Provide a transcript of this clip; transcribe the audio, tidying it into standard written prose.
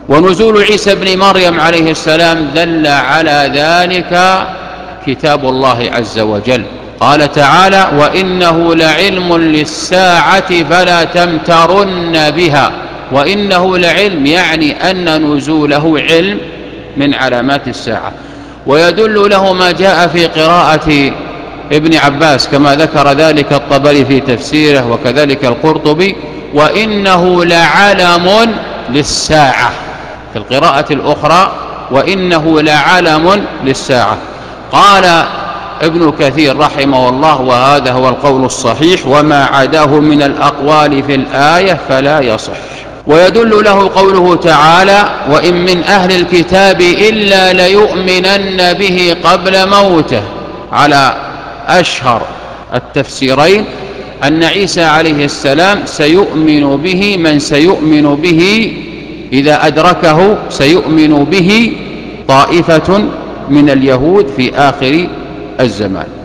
ونزول عيسى بن مريم عليه السلام دل على ذلك كتاب الله عز وجل. قال تعالى: وإنه لعلم للساعة فلا تمترن بها. وإنه لعلم يعني أن نزوله علم من علامات الساعة. ويدل له ما جاء في قراءة ابن عباس كما ذكر ذلك الطبري في تفسيره وكذلك القرطبي: وإنه لعلم للساعة. في القراءة الأخرى: وإنه لعلم للساعة. قال ابن كثير رحمه الله: وهذا هو القول الصحيح، وما عداه من الأقوال في الآية فلا يصح. ويدل له قوله تعالى: وإن من أهل الكتاب إلا ليؤمنن به قبل موته، على أشهر التفسيرين أن عيسى عليه السلام سيؤمن به من سيؤمن به إذا أدركه، سيؤمن به طائفة من اليهود في آخر الزمان.